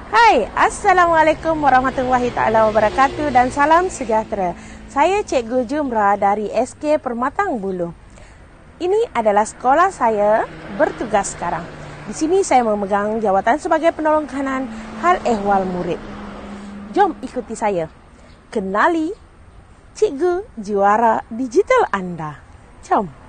Hai, Assalamualaikum warahmatullahi taala wabarakatuh dan salam sejahtera. Saya Cikgu Jumrah dari SK Permatang BULOH. Ini adalah sekolah saya bertugas sekarang. Di sini saya memegang jawatan sebagai penolong kanan hal ehwal murid. Jom ikuti saya. Kenali Cikgu Juara digital anda. Jom.